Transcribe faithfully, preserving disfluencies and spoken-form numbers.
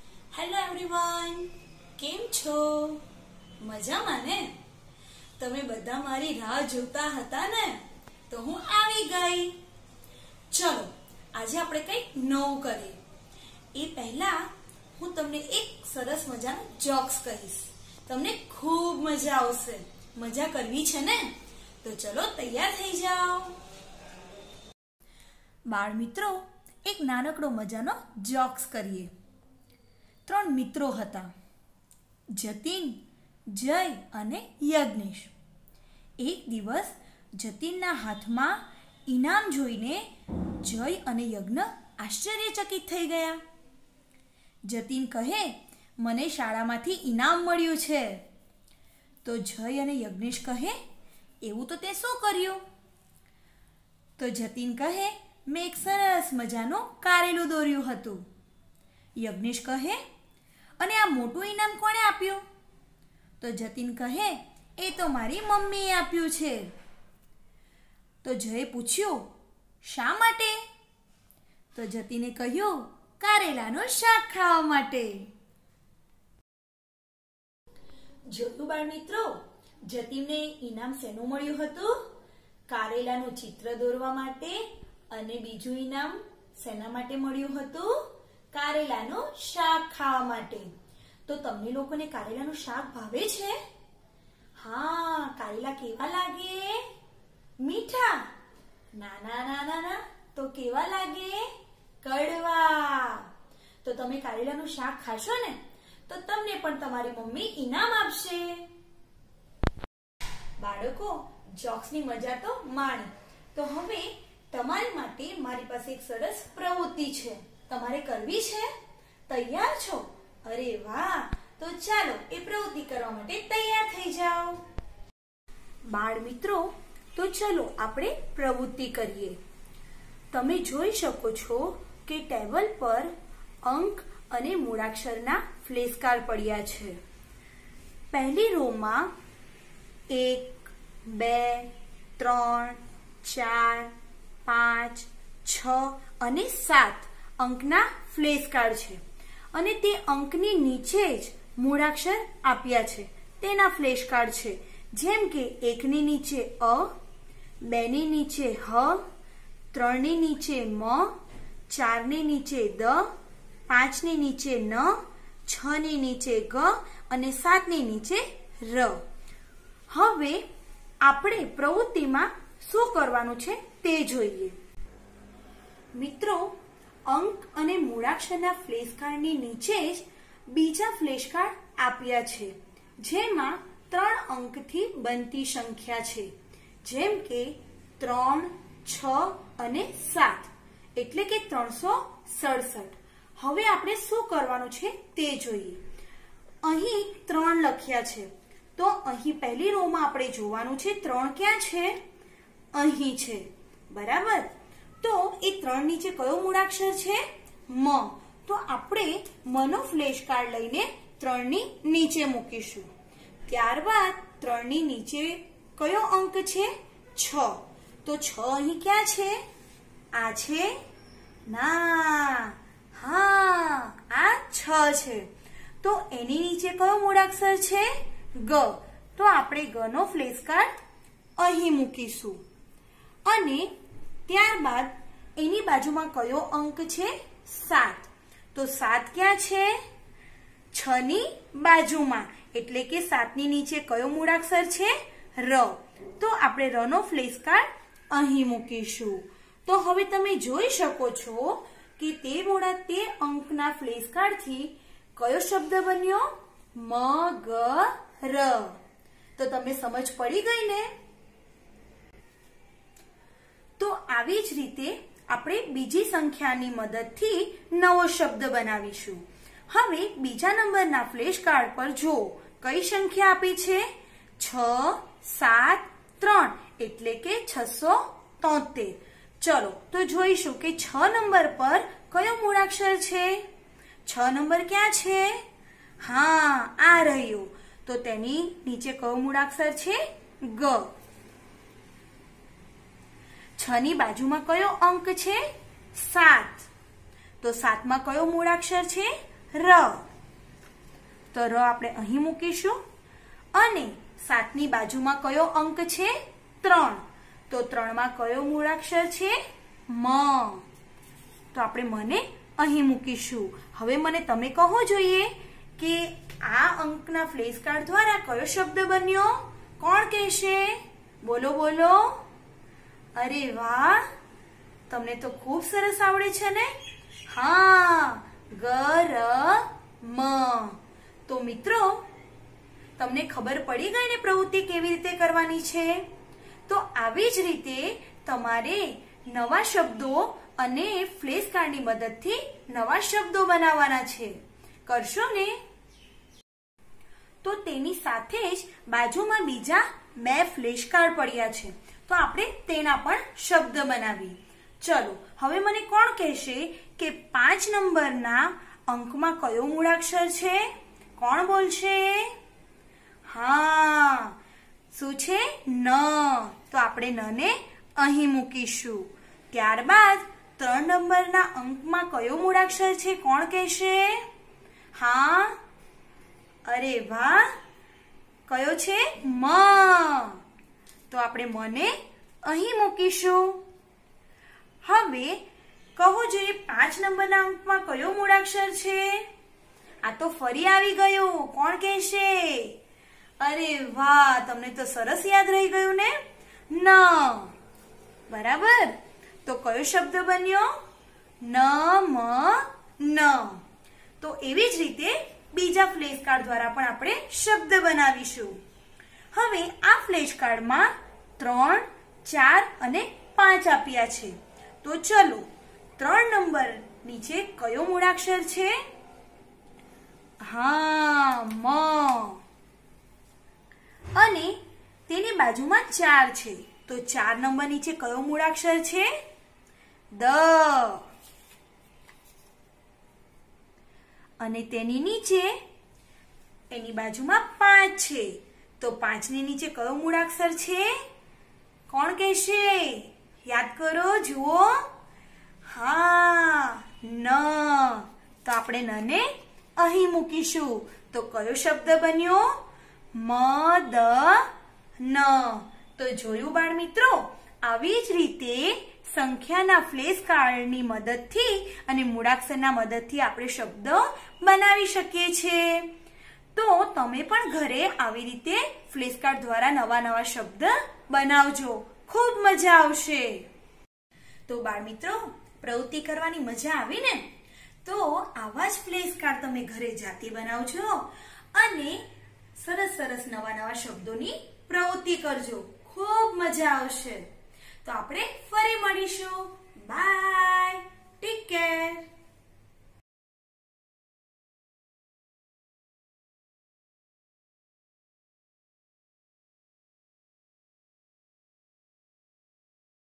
Hello everyone, કેમ છો? મજામાં ને? તમે બધા મારી રાહ જોતા હતા ને, તો હું આવી ગઈ. ચલો આજે આપણે કંઈક નવું કરીએ. એ પહેલા હું તમને એક સરસ મજાનો જોક્સ કહીશ. તમને ખૂબ મજા આવશે. મજા કરવી છે ને? તો ચલો તૈયાર થઈ જાઓ. બાળ મિત્રો, એક નાનકડો મજાનો જોક્સ કરીએ. ત્રણ મિત્રો હતા, જતીન, જય અને યજ્ઞેશ. એક દિવસ જતીનના હાથમાં ઇનામ જોઈને જય અને યજ્ઞ આશ્ચર્યચકિત થઈ ગયા. જતીન કહે, મને શાળામાંથી ઇનામ મળ્યું છે. તો જય અને યજ્ઞેશ કહે, એવું તો તે શું કર્યું? તો જતીન કહે, મેં એક સરસ મજાનું કારેલું દોર્યું હતું. યજ્ઞેશ કહે, અને આ મોટું ઇનામ કોણે આપ્યું? તો જતીન કહે, એ તો મારી મમ્મીએ આપ્યું છે. તો જયે પૂછ્યું, શા માટે? તો જતીને કહ્યું, કારેલાનું શાક ખાવા માટે. જોયું બાળ મિત્રો, જતીનને ઇનામ શેનું મળ્યું હતું? કારેલાનું ચિત્ર દોરવા માટે. અને બીજું ઇનામ શેના માટે મળ્યું હતું? કારેલાનું શાક ખાવા માટે. તો તમને લોકોને કારેલાનું શાક ભાવે છે? હા, કારેલા કેવા લાગે? મીઠા? ના ના ના ના ના, તો કેવા લાગે? કડવા. તો તમે કારેલાનું શાક ખાશો ને, તો તમને પણ તમારી મમ્મી ઇનામ આપશે. બાળકો, જોક્સની મજા તો માણી. તો હવે તમારી માટે મારી પાસે એક સરસ પ્રવૃત્તિ છે. તમારે કરવી છે? તૈયાર છો? અરે વાહ! તો ચાલો એ પ્રવૃત્તિ કરવા માટે તૈયાર થઈ જાઓ. બાળ મિત્રો, તો ચલો આપણે પ્રવૃત્તિ કરીએ. તમે જોઈ શકો છો કે ટેબલ પર અંક અને મૂળાક્ષરના ફ્લેશ કાર્ડ પડ્યા છે. પહેલી રોમાં એક, બે, ત્રણ, ચાર, પાંચ, છ અને સાત અંકના ફ્લેશ કાર્ડ છે. અને તે અંકની નીચે જ મૂળાક્ષર આપ્યા છે, તેના ફ્લેશ કાર્ડ છે. જેમ કે એકની નીચે અ, બેની નીચે હ, ત્રણની નીચે મ, ચારની નીચે દ, પાંચની નીચે ન, છની નીચે ગ અને સાતની નીચે ર. હવે આપણે પ્રવૃત્તિમાં શું કરવાનું છે તે જોઈએ. મિત્રો, અંક અને મૂળાક્ષરના ફ્લેશ કાર્ડની નીચે જ બીજા ફ્લેશ કાર્ડ આપ્યા છે, જેમાં ત્રણ અંકથી બનતી સંખ્યા છે. જેમ કે ત્રણ, છ અને સાત, એટલે કે ત્રણસો સડસઠ. હવે આપણે શું કરવાનું છે તે જોઈએ. અહીં ત્રણ લખ્યા છે, તો અહીં પહેલી રોમાં આપણે જોવાનું છે ત્રણ ક્યાં છે? અહીં છે, બરાબર. તો એ ત્રણ નીચે કયો મૂળાક્ષર છે? મ. તો આપણે મનો ફ્લેશ કાર્ડ લઈને ત્રણની નીચે મૂકીશું. ત્યારબાદ ત્રણની નીચે કયો અંક છે? છ. તો છ અહીં ક્યાં છે? આ છે? ના, હા, આ છ છે. તો એની નીચે કયો મૂળાક્ષર છે? ગ. તો આપણે ગ નો ફ્લેશ કાર્ડ અહીં મૂકીશું. અને ત્યારબાદ એની બાજુમાં કયો અંક છે? સાત. તો સાત ક્યાં છે? છ ની બાજુમાં, એટલે કે સાત ની નીચે કયો મૂળાક્ષર છે? ર. તો આપણે ર નો ફ્લેશ કાર્ડ અહીં મૂકીશું. તો હવે તમે જોઈ શકો છો કે તે મૂળા તે અંકના ફ્લેશ કાર્ડથી કયો શબ્દ બન્યો? મગર. તો તમને સમજ પડી ગઈ ને? તો આવી જ રીતે આપણે બીજી સંખ્યાની મદદથી નવો શબ્દ બનાવીશું. હવે બીજા નંબરના ફ્લેશ કાર્ડ પર જો કઈ સંખ્યા આપી છે? છ, સાત, ત્રણ, એટલે કે છસો તોતેર. ચલો તો જોઈશું કે છ નંબર પર કયો મૂળાક્ષર છે? છ નંબર ક્યાં છે? હા, આ રહ્યું. તો તેની નીચે કયો મૂળાક્ષર છે? ગ. છ ની બાજુમાં કયો અંક છે? સાત. તો સાતમાં કયો મૂળાક્ષર છે? ર. તો ર આપણે અહીં મૂકીશું અને સાતની બાજુમાં કયો અંક છે? ત્રણ. તો ત્રણમાં કયો મૂળાક્ષર છે? મ. તો આપણે મને અહીં મૂકીશું. હવે મને તમે કહો જોઈએ કે આ અંકના ફ્લેશ કાર્ડ દ્વારા કયો શબ્દ બન્યો? કોણ કહેશે? બોલો બોલો. અરે વાહ, તમને તો ખૂબ સરસ આવડે છે ને. હા, ગરમ. તો મિત્રો, તમને ખબર પડી ગઈ ને પ્રવૃત્તિ કેવી રીતે કરવાની છે? તો આવી જ રીતે તમારે નવા શબ્દો અને ફ્લેશ કાર્ડની મદદથી નવા શબ્દો બનાવવાના છે. કરશો ને? તો તેની સાથે જ બાજુમાં બીજા બે ફ્લેશ કાર્ડ પડ્યા છે, તો આપણે તેના પણ શબ્દ બનાવીએ. ચલો, હવે મને કોણ કહેશે કે પાંચ નંબરના અંકમાં કયો મૂળાક્ષર છે? કોણ બોલશે? હા, શું છે? ન. તો આપણે ન ને અહીં મૂકીશું. ત્યારબાદ ત્રણ નંબરના અંકમાં કયો મૂળાક્ષર છે? કોણ કહેશે? હા, અરે વાહ, કયો છે? મ. તો આપણે મને અહીં મૂકીશું. હવે કહો જોઈએ પાંચ નંબરના અંકમાં કયો મૂળાક્ષર છે? આ તો ફરી આવી ગયું. કોણ કહેશે? અરે વાહ, તમને તો સરસ યાદ રહી ગયું ને. ન. બરાબર. તો કયો શબ્દ બન્યો? ન મ ન. તો એવી જ રીતે બીજા ફ્લેશ કાર્ડ દ્વારા પણ આપણે શબ્દ બનાવીશું. હવે આ ફ્લેશ કાર્ડમાં ત્રણ, ચાર અને પાંચ આપ્યા છે. તો ચલો, ત્રણ નંબર નીચે કયો મૂળાક્ષર છે? હા, મ. અને તેની બાજુમાં ચાર છે. તો ચાર નંબર નીચે કયો મૂળાક્ષર છે? દ. અને તેની નીચે એની બાજુમાં પાંચ છે. તો પાંચની નીચે કયો મૂળાક્ષર છે? કોણ કહેશે? યાદ કરો, જુઓ. હા, ન. તો આપણે ન ને અહીં મૂકીશું. તો કયો શબ્દ બન્યો? મ દ ન. તો જોયું બાળ મિત્રો, આવી જ રીતે સંખ્યાના ફ્લેશ કાર્ડની મદદથી અને મૂળાક્ષરના મદદથી આપણે શબ્દો બનાવી શકીએ છીએ. તો તમે પણ ઘરે આવી રીતે ફ્લેશ કાર્ડ દ્વારા નવા નવા શબ્દ બનાવજો. ખૂબ મજા આવશે. તો બાળ મિત્રો, પ્રવૃત્તિ કરવાની મજા આવી ને? તો આવા જ ફ્લેશ કાર્ડ તમે ઘરે જાતે બનાવજો અને સરસ સરસ નવા નવા શબ્દોની પ્રવૃત્તિ કરજો. ખૂબ મજા આવશે. તો આપણે ફરી મળીશું. બાય. Take care.